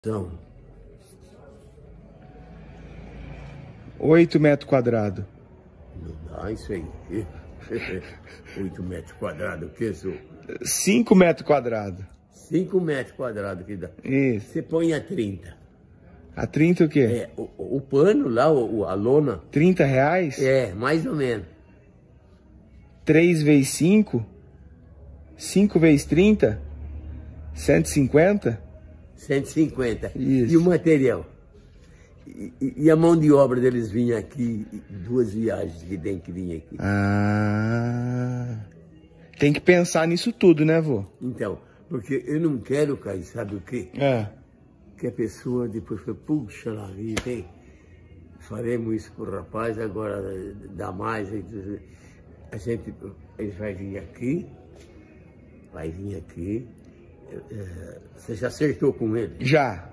São 8 metros quadrados. Não dá isso aí. 8 metros quadrados, o que isso? 5 metros quadrados. 5 metros quadrados que dá. Isso. Você põe a 30. A 30 o quê? É, o pano lá, a lona. 30 reais? É, mais ou menos. 3 vezes 5? 5 vezes 30? 150? 150. Isso. E o material? E a mão de obra deles vinha aqui, 2 viagens que tem que vir aqui. Ah. Tem que pensar nisso tudo, né, vô? Então, porque eu não quero cair, sabe o quê? É. Que a pessoa depois foi, puxa na vida, hein? Faremos isso pro rapaz, agora dá mais. Ele vai vir aqui. Você já acertou com ele? Já.